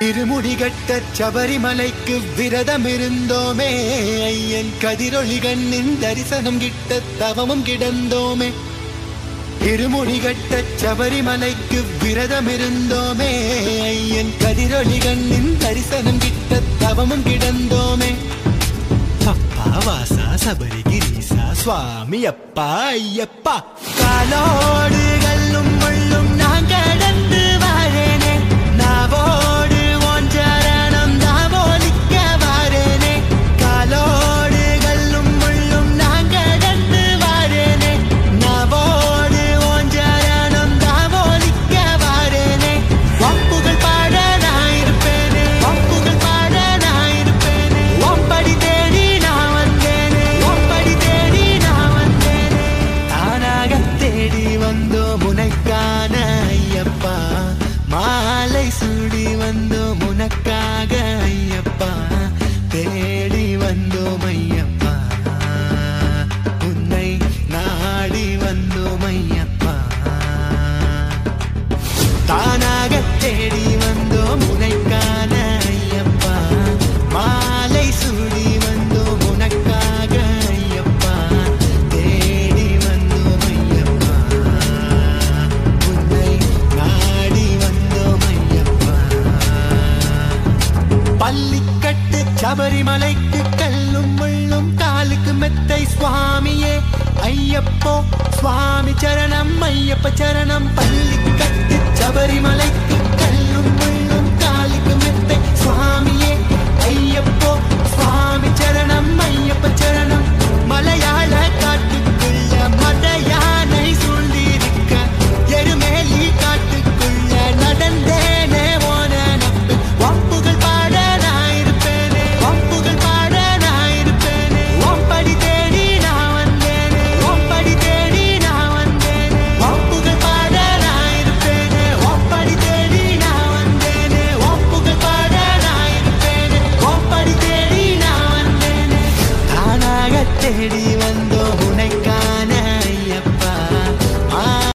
இருமுடிகட்ட சபரிமலைக்கு விரதம் இருந்தோமே ஐயன் கதிரொளி கண்ணின் தரிசனம் கிட்ட தவமும் கிடந்தோமே இருமுடிகட்ட சபரிமலைக்கு விரதம் இருந்தோமே ஐயன் கதிரொளி கண்ணின் தரிசனம் கிட்ட தவமும் கிடந்தோமே அப்பா வாசா சபரிகிரீசா சுவாமி அப்பா ஐயப்பா காலோடு கல்லும் முள்ளும் நான் கடந்து வாரேனே நாவோடு ஒன்றரணம் தாவோலிக்க வாரேனே காலோடு கல்லும் முள்ளும் நான் கடந்து வாரேனே நாவோடு ஒன்றரணம் தாவோலிக்க வாரேனே வம்புகள் பாட நான் இருப்பேனே வம்புகள் பாட நான் இருப்பேனே ஒம்படி தேடி நான் வந்தேனே ஒம்படி தேடி நான் வந்தேனே தானாக தேடி வந்தோம் உனக்கான ஐயப்பா மாலை சூடி வந்தோம் உனக்காக ஐயப்பா தேடி வந்தோம் ஐயப்பா உன்னை நாடி வந்தோம் ஐயப்பா தானாக தேடி வந்தோம் உனக்கான ஐயப்பா மாலை சூடி வந்தோம் உனக்காக ஐயப்பா தேடி வந்தோம் ஐயப்பா உன்னை நாடி வந்தோம் ஐயப்பா பள்ளிக்கட்டு சபரிமலைக்கு கல்லும் முள்ளும் காலுக்கு மெத்தை சுவாமியே ஐயப்போ சுவாமி சரணம் ஐயப்ப சரணம் பள்ளிக்கட்டு சபரிமலைக்கு கல்லும் முள்ளும் காலுக்கு மெத்தை சுவாமியே